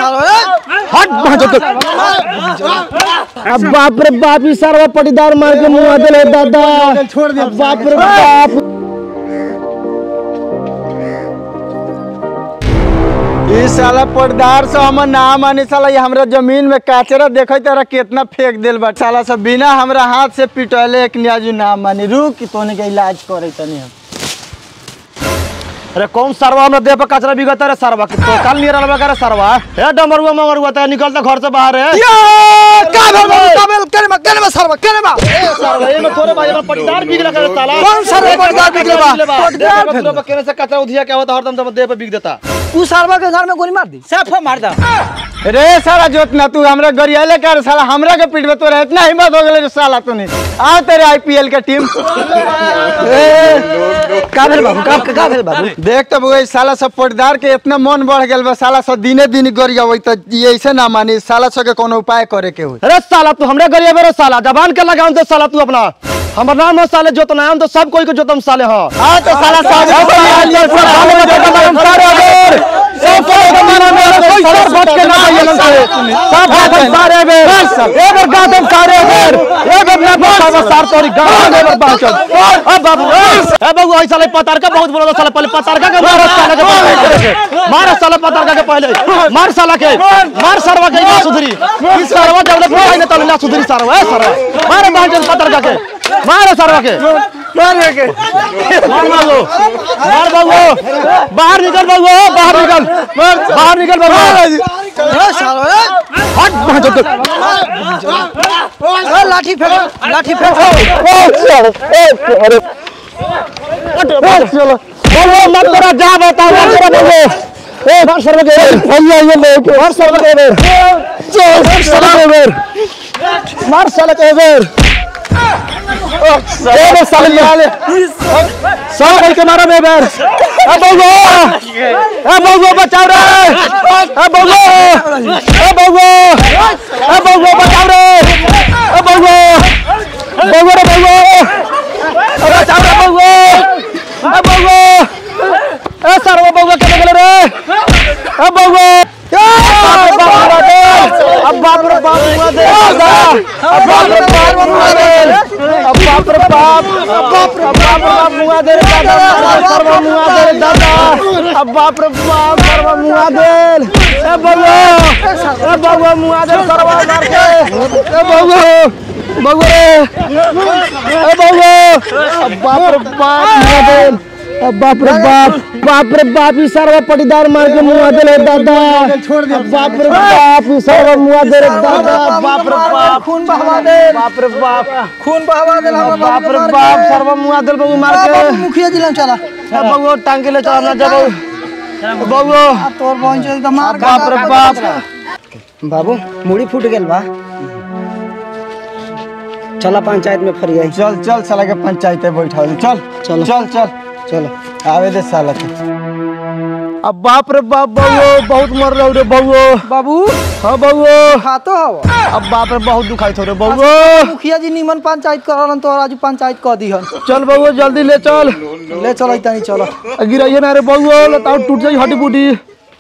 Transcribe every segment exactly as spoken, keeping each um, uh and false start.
अब बाप रे बाप ही सारा पटीदार मार के मुँह दे दादा छोड़ दे बाप रे बाप। इस साला पटीदार से हम नाम आने साला ये हमरा जमीन में काचरा देखे तारा कितना फेंक दिल बा साला सब बिना हमरा हाथ से पिटले एक न्याजू नाम मानी रुक तोने के इलाज करे तनी हम। अरे कौन सरवा हमरा देह पे कचरा बिगता रे सरवा के तो काल नहीं रहलबा करे सरवा ए डमरुआ ममरुआ त निकलता घर से बाहर है या का भेल का भेल करे में करे में सरवा करे में ए सरवा ए में तोरे भाई हमरा पटीदार बिगला करे साला कौन सरवा पटीदार बिगला बा पटीदार भेल केने से कचरा उधिया के होता हरदम तो देह पे बिग देता तू सरवा के घर में गोली मार दी साफ मार दा रे साला जोतना तू हमरा गरियाले कर साला हमरा के पीठ में तोरा इतना हिम्मत हो गेले साला तूने आ तेरे आईपीएल के टीम का भेल बाबू का का भेल बाबू देख तो वो साला सब पटीदार के इतना मन बढ़ गेल बा साला सब दिने दिन गरिया होई त ऐसे ना मानी साला सब के कोनो उपाय करे के होई। अरे साला तू हमरे गरिया बेरो साला जबान के लगाम तो साला तू अपना हमर नाम साले जोतना हम तो सब कोई को जोतम साले हां आ तो साला सब सब हमारा मेरा कोई सर फट के ना आइलन से सब हम सारे बेर एक बार गादम सारे बेर एक अपना बाबा सार तोरी गांव में बात अब बाबू ए बाबू ऐसा ले पतार का बहुत बोला साला पहले पतार का मार साला के मार साला पतार का पहले मार साला के मार सरवा के ना सुधरी इस सरवा जब ले तो ना सुधरी सरवा ए सरवा मार बांचल पतार का के मार सरवा के मार के मार बाबू मार बाबू बाहर निकल बाबू बाहर निकल बाहर निकल बाबू ए साला हट भांजो ए लाठी फेंक लाठी फेंक अरे चलो बोलो मत करा जा बता मत करा बोलो ए मार सरवा के भैया ये ले मार सरवा के चल सरवा के मार सरवा के ए साले वाले सब भाई के मारा बे बेर ए बउआ ए बउआ बचाओ रे ए बउआ ए बउआ ए बउआ बचाओ रे ए बउआ बउआ रे बउआ ए बचाओ रे बउआ ए बउआ ए सरवा बउआ के गेले रे ए बउआ अब बाप रे बाप मुआ दे अब बाप रे बाप मुआ दे अब बाप रे बाप बाप रे बाप मुआ दे दादा सर्व मुआ दे दादा अब बाप रे बाप सर्व मुआ दे ए बउआ ए बउआ मुआ दे सर्व मार के ए बउआ बउआ ए बउआ अब बाप रे बाप मुआ दे अब बाप रे बाप बाप रे बाप ही सारा पटीदार मार के मुँह दे दादा छोड़ दे बाप रे बाप ही सारा मुँह दे दादा बाप रे बाप खून बहवा दे बाप रे बाप खून बहवा दे बाप रे बाप सर्व मुँह दे बबू मार के मुखिया जिला चला ए बबू टांग के ले चला ना जा बबू तोर पहुंचे तो मार बाप रे बाप बाबू मुड़ी फूट गेल बा चला पंचायत में फरियाई चल चल साला के पंचायत में बैठा चल चलो चल चल चलो आवे दे साला के। अब बाप रे बाप बउओ बहुत मर रहे रे बउओ बाबू हां बउओ खातो हो अब बाप रे बहुत दुखाई थो रे बउओ मुखिया जी निमन पंचायत करन तो आज पंचायत कर दी हन चल बउओ जल्दी ले चल ले चल इतनी चलो गिराइए ना रे बउओ लताओ टूट जाई हड्डी बूटी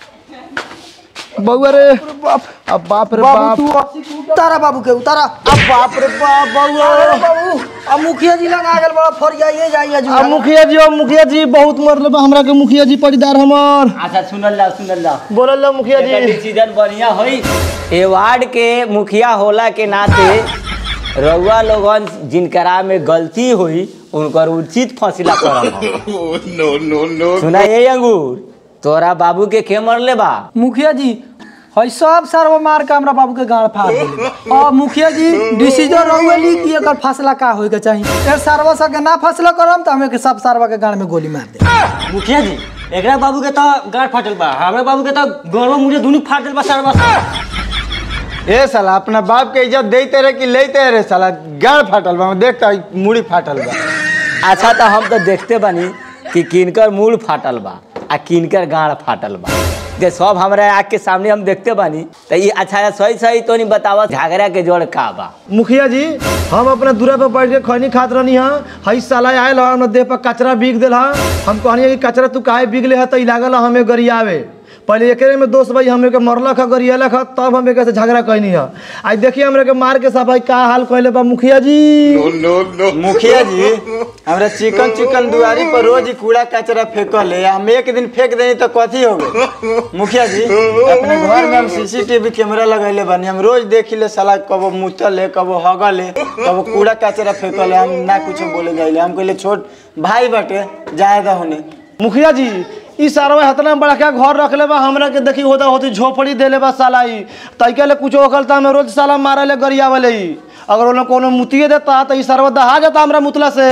बउआ रे बाप अब बाप रे बाप उतारा बाबू के उतारा अब बाप रे बाप बउओ बाबू अब मुखिया जी लगा गेल बड़ा फरियाइए जाइए जी अब मुखिया जी अब मुखिया जी बहुत मरले बा हमरा के मुखिया जी पटीदार हमर अच्छा सुनल ला सुनल ला बोलल ला मुखिया जी डिसीजन बढ़िया होई ए वार्ड के मुखिया होला के नाते रउआ लोगन जिनकरा में गलती हुई उनकर उचित फैसला करब नो नो नो सुना ये अंगूर तोरा बाबू के के मरले बा मुखिया जी हई सब सर्व मार के हमरा बाबू के गाड़ फाड़ देले और मुखिया जी डिसीजन रहुएली कि एकर फैसला का होय के चाहिए ए सर्व सब के ना फैसला करम त हमें के सब सर्व के गाड़ में गोली मार दे मुखिया जी एकरा बाबू के तो गाड़ फाटल बा हमरा बाबू के तो गड़वा मुझे दुनी फाट देल बा सरवा ए साला अपना बाप के इज्जत देते रहे कि लेते रहे साला गाड़ फाटल बा देखता मुड़ी फाटल बा अच्छा तो हम तो देखते बानी कि किनकर मूल फाटल बा आ किनकर गाड़ फाटल बा जे सब हमरा आँख के सामने हम देखते बानी तो ये अच्छा सही सही तो नहीं बतावा झगड़ा के जोड़ का बा मुखिया जी हम अपना दूरा पे बैठ के खैनी खात रहनी हां हई साला आयल हमरा देह पर कचरा बिग देल हां हम कहनी कि कचरा तू काहे बिगले ह त ई लागल हमें गरियावे पहले एकरे में दोस्त भाई हमरे के मरलक है गरियालक है तब हम एक से झगड़ा कहनी है आज देखिए हमरे के मार के सब भाई का हाल कहले बा मुखिया जी। मुखिया जी हमरा चिकन चिकन दुआरी पर रोज ही कूड़ा कचरा फेंकल है, हम एक दिन फेंक देनी तो कथी हो गए। मुखिया जी अपने घर में हम सीसीटीवी कैमरा लगैले बानी, हम रोज देखी ले साला कबो मुतल है कबो हगल है कबो कूड़ा कचरा फेंकल है, हम ना कुछ बोले जाइले। हम कहले छोट भाई बाटे जायदा होने। मुखिया जी ई सारा हतना बड़का घर रखले बा हमरा के देखी होता होती झोपड़ी देले बा साला ई तइके ले कुछ ओकलता में रोज साला मारले गरियावले ई अगर ओने कोनो मुतिए देता त ई सारा दहा जाता हमरा मुतला से।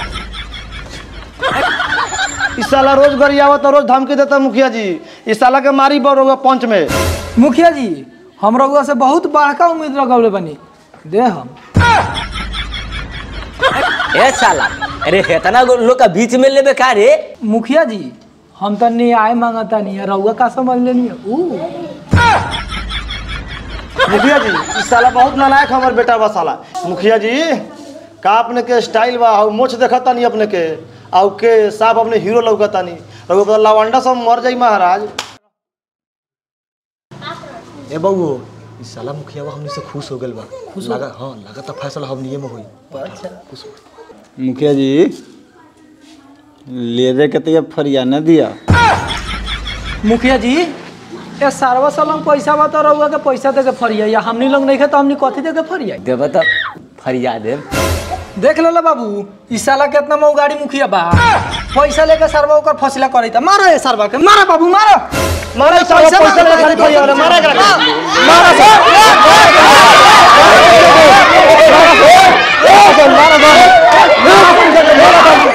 ई साला रोज गरियावत रोज धमकी देता मुखिया जी ई साला के मारी बरोगा पंच में। मुखिया जी हम रउआ से बहुत बड़का उम्मीद लगौले बनी दे हम ए साला अरे इतना लोग का बीच में लेबे का रे। मुखिया जी हम तो न्याय मांगता नहीं है रउआ का समझ लेनी है ऊ मुखिया जी ई साला बहुत नालायक हमर बेटा बा साला। मुखिया जी का अपने के स्टाइल बा और मोछ देखता नहीं अपने के आउ के साफ अपने हीरो लौकता नहीं रउआ लवंडा सब मर जाई महाराज। ए बबू ई साला मुखिया बा हमनी से खुश हो गेल बा खुश लगा हां लगा त फैसला हमनी में होई। अच्छा खुश मुखिया जी लेवे के तो फरिया न दिया। मुखिया जी ये सारवा सलम पैसा बा तो रउआ के पैसा दे के फरिया या हमनी लोग नहीं खे तो हमनी कथी दे के फरिया देबे त फरिया देब। देख ले बाबू ई साला कितना मौगाड़ी मुखिया बा पैसा लेके सरवा ओकर फैसला करैता मारो ए सरवा के मारो बाबू मारो मारा साला पैसा ले खाली फरिया वाला मारा करा मारा मारा मारा मारा